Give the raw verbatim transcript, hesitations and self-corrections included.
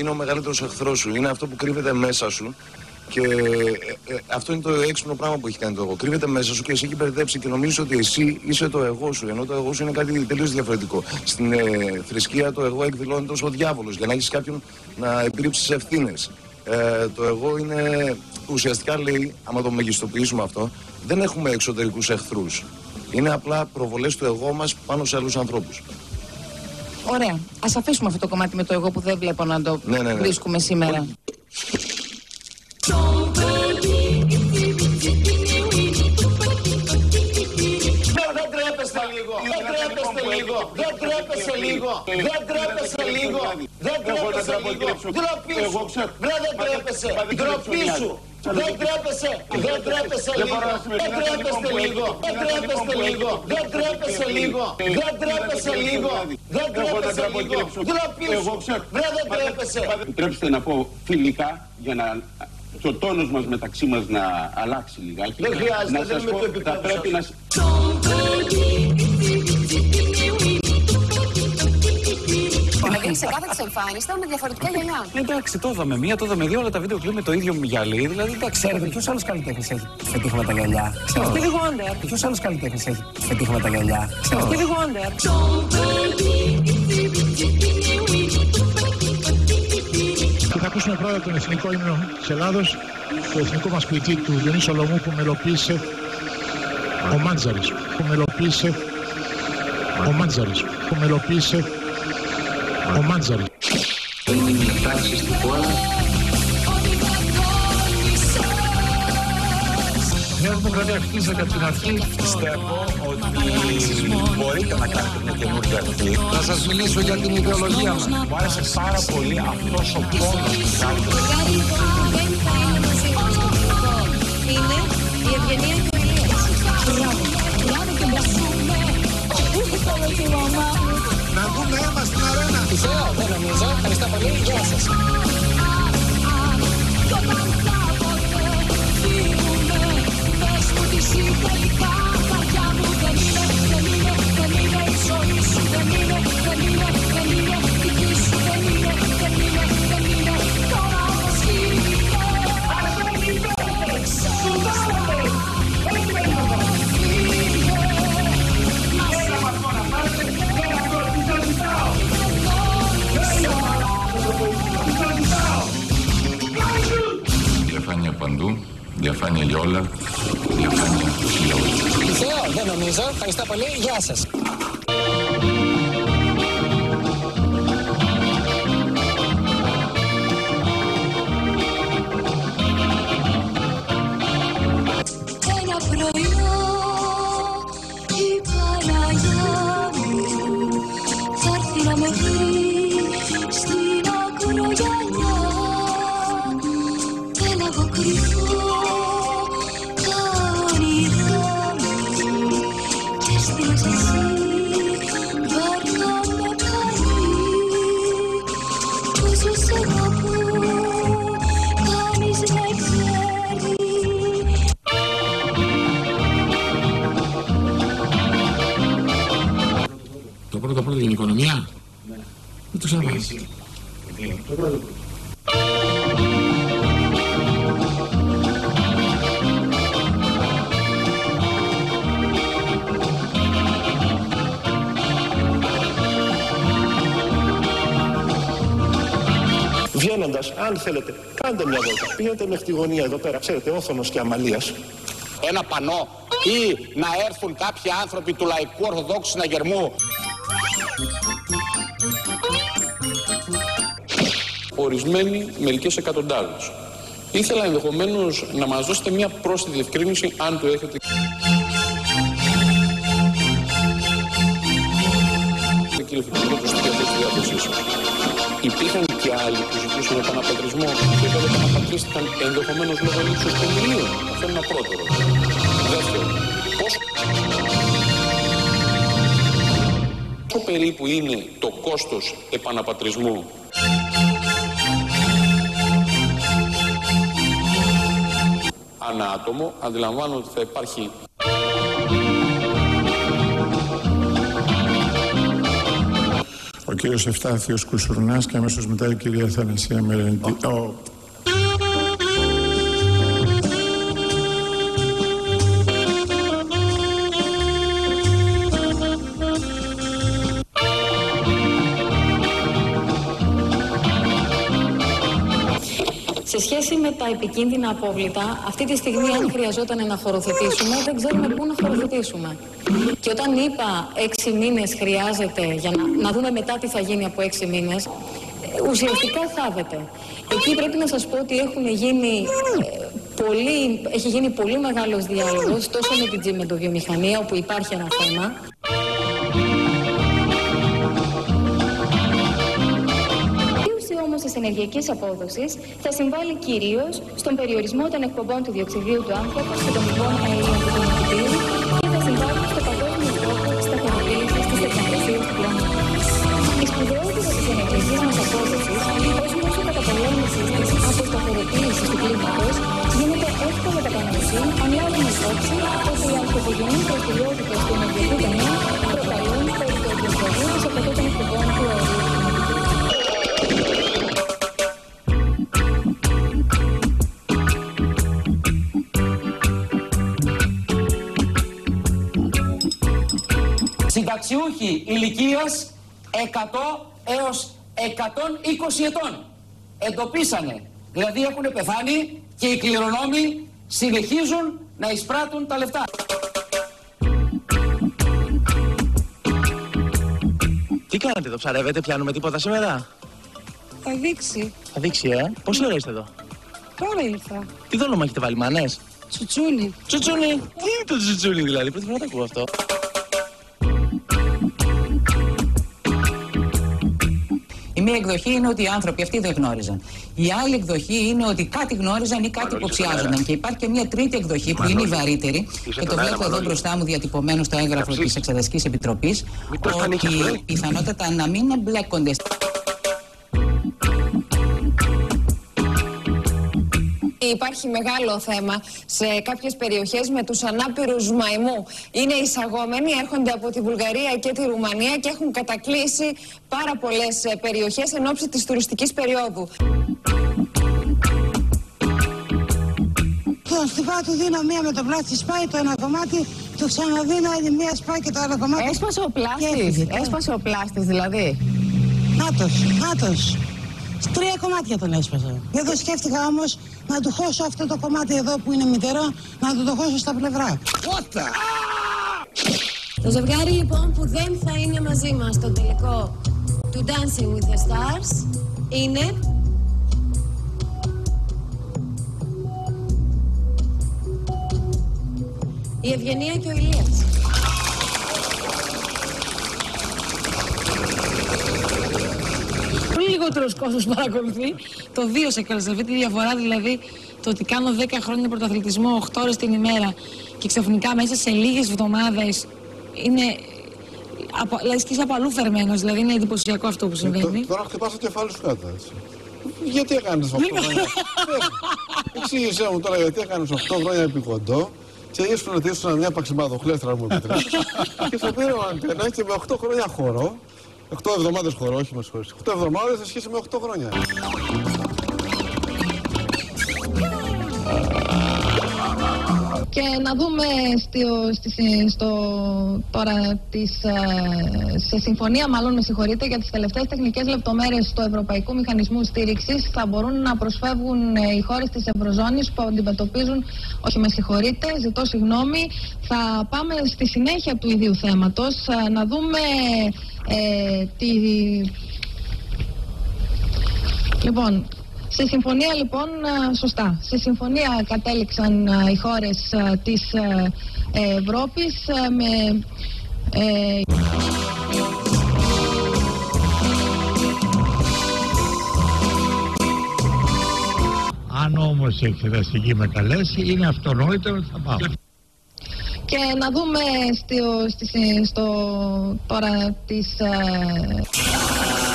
είναι ο μεγαλύτερος εχθρός σου. Είναι αυτό που κρύβεται μέσα σου. Και ε, ε, αυτό είναι το έξυπνο πράγμα που έχει κάνει το εγώ. Κρύβεται μέσα σου και εσύ έχει μπερδέψει και νομίζεις ότι εσύ είσαι το εγώ σου. Ενώ το εγώ σου είναι κάτι τελείως διαφορετικό. Στην ε, θρησκεία το εγώ εκδηλώνεται ως ο διάβολος για να έχεις κάποιον να επιλήψεις ευθύνες. Ε, το εγώ είναι ουσιαστικά λέει, άμα το μεγιστοποιήσουμε αυτό, δεν έχουμε εξωτερικούς εχθρούς. Είναι απλά προβολές του εγώ μας πάνω σε άλλους ανθρώπους. Ωραία. Ας αφήσουμε αυτό το κομμάτι με το εγώ που δεν βλέπω να το ναι, ναι, ναι. βρίσκουμε σήμερα. Δεν τρέπεστε λίγο, δεν τρέπεστε λίγο, δεν τρέπεσε λίγο, δεν τρέπεσε λίγο, δεν τρέπεσε λίγο, ντροπή σου, βρε δεν τρέπεσε, ντροπή σου, δεν τρέπεσε, δεν τρέπεσε λίγο, δεν τρέπεστε λίγο, δεν τρέπεστε λίγο, δεν τρέπεσε λίγο, δεν τρέπεσε λίγο, δεν τρέπεσε λίγο, ντροπή σου, βρε δεν τρέπεσε. Επιτρέψτε να πω φιλικά για να... ο τόνος μας μεταξύ μας να αλλάξει λιγάκι. Δεν χρειάζεται, να δεν με το επιτρέψω. Θα πρέπει να... Σε κάθε της εμφάνισης ήταν με διαφορετικά γυαλιά. Εντάξει, το είδαμε μία, το είδαμε δύο, όλα τα βίντεο κλείνουν με το ίδιο γυαλί. Δηλαδή, εντάξει. Ξέρετε, ποιος άλλος καλλιτέχνης έχει φετίχα με τα γυαλιά? Stevie Wonder. Ποιος άλλος καλλιτέχνης έχει φετίχα με τα γυαλιά? Stevie Wonder. Και θα ακούσουμε πρώτα τον εθνικό ύμνο της Ελλάδος, το εθνικό μας ποιητή του Διονύση Σολομού που μελοποίησε ο Μάντζαρης. Που μελοποίησε ο Μάντζαρης. Που μελοποίησε ο Μάντζαρης. Νέα Δημοκρατία χτίζεται από την αρχή. Πιστεύω ότι μπορείτε να κάνετε μια καινούργια αρχή. Θα σας μιλήσω για την ιδεολογία μας. Μου άρεσε πάρα πολύ αυτός ο πόνος που κάνει. Είναι η ευγενία του Να δούμε αίμα στην αρένα. Τυχαίο, δεν νομίζω. Ευχαριστώ πολύ. Γεια σας. Διαφάνεια παντού, διαφάνεια για όλα, διαφάνεια για όλα. Τυχαίο, δεν νομίζω. Ευχαριστώ πολύ. Γεια σας. Ένα πρωινό η Παναγιά μου θα έρθει να με βρει στην ακρογιαλιά. Δεν αποκρυφώ τα όνειρά μου και στείλες εσύ βάρκα με πάρει. Πόσο σ' αγαπώ κανείς δεν ξέρει. Το πρώτο πρώτο για την οικονομία. Ναι. Δεν το ξαναβάζει. Το πρώτο. Βγαίνοντας, αν θέλετε, κάντε μια βόλτα. Πηγαίνετε μέχρι τη γωνία εδώ πέρα, ξέρετε, Όθωνος και Αμαλίας. Ένα πανό ή να έρθουν κάποιοι άνθρωποι του Λαϊκού Ορθοδόξου Συναγερμού. Ορισμένοι μερικές εκατοντάδες. Ήθελα ενδεχομένως να μας δώσετε μια πρόσθετη διευκρίνηση αν το έχετε. Κύριε Φιτιλότο, στη διάθεσή σας. Υπήρχαν και άλλοι που ζητούσαν επαναπατρισμό και δεν επαναπατρίστηκαν ενδεχομένως λόγω λήψης κονδυλίων. Αυτό είναι ένα πρώτο ερώτημα. Δεύτερο, πόσο... πόσο περίπου είναι το κόστος επαναπατρισμού? Ανά άτομο, αντιλαμβάνω ότι θα υπάρχει... Ο κύριος Ευστάθιος Κουσουρνάς και αμέσως μετά η κυρία Θανασία Μερεντή. Oh. Σε σχέση με τα επικίνδυνα απόβλητα, αυτή τη στιγμή αν χρειαζόταν να χωροθετήσουμε, δεν ξέρουμε πού να χωροθετήσουμε. Και όταν είπα έξι μήνες χρειάζεται για να, να δούμε μετά τι θα γίνει από έξι μήνες, ουσιαστικά θάβεται. Εκεί πρέπει να σας πω ότι έχουν γίνει, ε, πολύ, έχει γίνει πολύ μεγάλος διάλογος τόσο με την τσιμεντοβιομηχανία, όπου υπάρχει ένα θέμα. Όμως της ενεργειακής απόδοσης θα συμβάλλει κυρίως στον περιορισμό των εκπομπών του διοξιδίου του άνθρακα και των λοιπών αερίων του θερμοκηπίου και θα συμβάλλει στο παγκόσμιο στόχο της σταθεροποίησης της θερμοκρασίας του πλανήτη. Η σπουδαιότητα της ενεργειακής μας απόδοσης ως μέσο καταπολέμησης της αποσταθεροποίησης του κλίματος γίνεται εύκολα κατανοητή αν λάβουμε υπόψη ότι οι ανθρωπογενείς δραστηριότητες του ενεργειακού τομέα προκαλούν περί το εικοσιπέντε τοις εκατό των εκπομπών του αερίου. Συνταξιούχοι ηλικίας εκατό έως εκατόν είκοσι ετών εντοπίσανε, δηλαδή έχουν πεθάνει και οι κληρονόμοι συνεχίζουν να εισπράττουν τα λεφτά. Τι κάνετε εδώ, ψαρεύετε, πιάνουμε τίποτα σήμερα? Θα δείξει. Θα δείξει, ε. Πόση ώρα είστε εδώ? Τώρα ήρθα. Τι δόλωμα έχετε βάλει, μανές? Τσουτσούνι. Τσουτσούνι. Τι είναι το τσουτσούνι δηλαδή, πρώτη φορά το ακούω αυτό. Η μία εκδοχή είναι ότι οι άνθρωποι αυτοί δεν γνώριζαν. Η άλλη εκδοχή είναι ότι κάτι γνώριζαν ή κάτι υποψιάζονταν. Και υπάρχει και μια τρίτη εκδοχή που είναι η βαρύτερη, και το βλέπω εδώ μπροστά μου διατυπωμένο στο έγγραφο της Εξεταστικής Επιτροπής, ότι πιθανότατα να μην εμπλέκονται. Υπάρχει μεγάλο θέμα σε κάποιες περιοχές με τους ανάπηρους μαϊμού. Είναι εισαγόμενοι, έρχονται από τη Βουλγαρία και τη Ρουμανία και έχουν κατακλείσει πάρα πολλές περιοχές εν ώψη της τουριστικής περίοδου. Τον στιφά του δίνω μία με το πλάστη, σπάει το ένα κομμάτι, του ξαναδίνω άλλη μία, σπάει και το άλλο κομμάτι. Έσπασε ο πλάστης, έσπασε ο πλάστης δηλαδή. Νάτος, νάτος. Τρία κομμάτια τον έσπασα. Δεν το σκέφτηκα όμως να του χώσω αυτό το κομμάτι εδώ που είναι μητερό, να του το χώσω στα πλευρά. Το ζευγάρι λοιπόν που δεν θα είναι μαζί μας στο τελικό του Dancing with the Stars είναι η Ευγενία και ο Ηλίας. Πολύ λιγότερος κόσμος παρακολουθεί. Το βίωσα κιόλας αυτή τη διαφορά, δηλαδή το ότι κάνω δέκα χρόνια πρωταθλητισμό, οκτώ ώρες την ημέρα και ξαφνικά μέσα σε λίγες εβδομάδες είναι. Από, δηλαδή είσαι από αλλού φερμένος, δηλαδή είναι εντυπωσιακό αυτό που συμβαίνει. Ε, τώρα χτυπάς το κεφάλι σου κάτω, έτσι. Γιατί έκανες οκτώ χρόνια. Εξήγησέ μου τώρα γιατί έκανες οκτώ χρόνια επί κοντό και ήσουν ότι ήσουν μια παξιμάδοχλέστρα, μου επιτρέπεις. Και στο πήρε ο αντένα και με οκτώ χρόνια χώρο. οκτώ εβδομάδες χώρο, όχι με συγχωρείς. οκτώ εβδομάδες σε σχέση με οκτώ χρόνια. Και να δούμε στο, στη, στο, τώρα τις, σε συμφωνία, μάλλον με συγχωρείτε, για τις τελευταίες τεχνικές λεπτομέρειες του Ευρωπαϊκού Μηχανισμού Στήριξης θα μπορούν να προσφεύγουν οι χώρες της Ευρωζώνης που αντιμετωπίζουν, όχι με συγχωρείτε, ζητώ συγγνώμη, θα πάμε στη συνέχεια του ιδίου θέματος, να δούμε ε, τη... Λοιπόν, σε συμφωνία λοιπόν, σωστά, σε συμφωνία κατέληξαν οι χώρες της Ευρώπης με... Ε... Αν όμως η εξεταστική με καλέσει, είναι αυτονόητο ότι θα πάω. Και να δούμε στο, στο, στο τώρα τις...